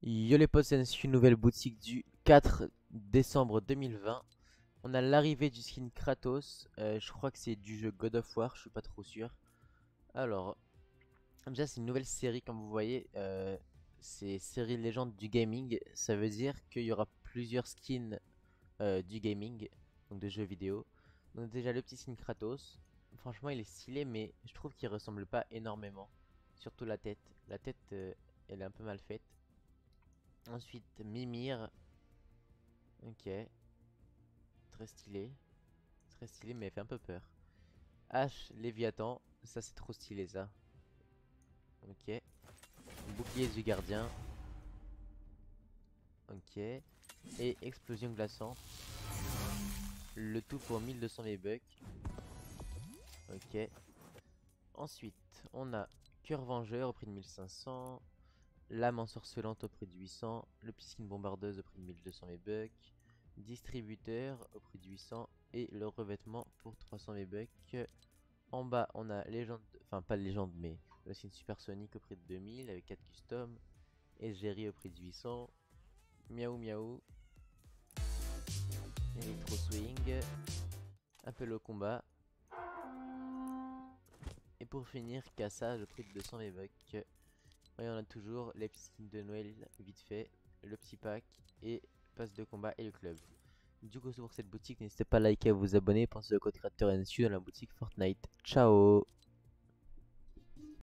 Yo les potes, c'est une nouvelle boutique du 4 décembre 2020. On a l'arrivée du skin Kratos. Je crois que c'est du jeu God of War, je suis pas trop sûr. Alors, déjà c'est une nouvelle série comme vous voyez. C'est série légende du gaming. Ça veut dire qu'il y aura plusieurs skins du gaming, donc de jeux vidéo. Donc déjà le petit skin Kratos. Franchement il est stylé mais je trouve qu'il ressemble pas énormément. Surtout la tête. La tête elle est un peu mal faite. Ensuite Mimir. Ok, très stylé. Très stylé, mais elle fait un peu peur. H, Léviathan. Ça, c'est trop stylé, ça. Ok. Bouclier du gardien. Ok. Et explosion glaçante. Le tout pour 1200 V-Bucks. Ok. Ensuite, on a Cœur Vengeur au prix de 1500. Lame ensorcelante au prix de 800. Le piscine bombardeuse au prix de 1200 V-Bucks. Distributeur au prix de 800. Et le revêtement pour 300 V-Bucks. En bas, on a légende, enfin pas légende, mais le skin supersonique au prix de 2000 avec 4 customs. Et Jerry au prix de 800. Miaou miaou. Electro swing. Appel au combat. Et pour finir, cassage au prix de 200 V-Bucks. Et on a toujours les petits skins de Noël vite fait, le petit pack et passe de combat et le club. Du coup c'est pour cette boutique, n'hésitez pas à liker et à vous abonner, pensez au code créateur NSU dans la boutique Fortnite. Ciao.